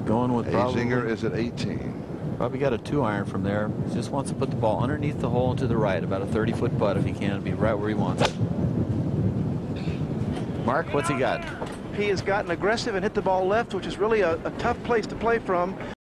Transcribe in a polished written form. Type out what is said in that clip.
going with Azinger is at 18. Probably got a 2-iron from there. He just wants to put the ball underneath the hole and to the right, about a 30-foot putt if he can, be right where he wants it. Mark, what's he got? He has gotten aggressive and hit the ball left, which is really a tough place to play from.